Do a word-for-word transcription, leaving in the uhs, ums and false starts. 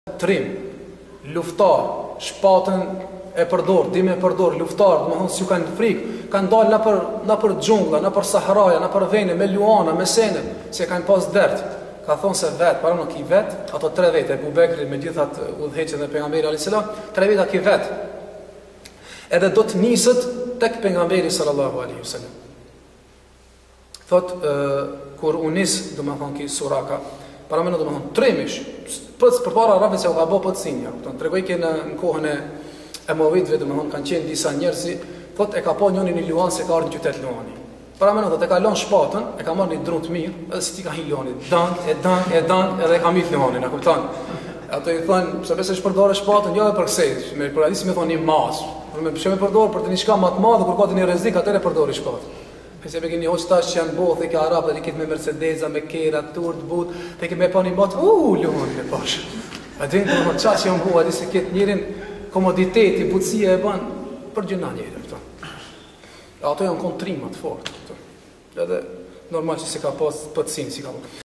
trim, luftar, shpatën e përdor, di me përdor, luftar, do të thonë si kanë frikë, kanë dalë në për në për xhungla, në për saharaja, në për vene me luana, me sene, se kanë pas dert. Ka thonë se vet, para nuk i vet, ato tre vete, Abu Bekri me gjithat udhëheqjet e pejgamberit alayhis salam, tre veta ki vet. Edhe do të niset tek pejgamberi sallallahu alaihi wasallam. Thot uh, kur unis, do të thonë ki suraka, para më do të thonë tremish, për përpara rrafë se u ka bë potsinja. Do të tregoj që në, në kohën e Emavitëve, do të thonë kanë qenë disa njerëz, thot e ka pa njëri në Luan se ka ardhur në qytet Luani. Para më do të ka lënë shpatën, e ka marrë një drum të mirë, edhe si ti ka hin Luani, dank, e dank, e dank, edhe e ka mit Luanin, a kupton? Ato i thonë, pse pse shpërdorë shpatën, jo edhe për kësaj, me përradisi më thonë një mas. Por më pse më përdor për të diçka më të madhe kur ka të një rrezik, atëre përdori shpatën. Pse me keni hoç tash që janë botë që arabët i kitë me Mercedesa, me Kera, Turt, but, te që me pa një mot, u Luani me pash. A din do të çash janë bua, disi kët njërin komoditeti, butësia e bën për gjëna njëri këto. Ato janë kontrima të fortë këto. Edhe normal që se ka pas potësinë si ka.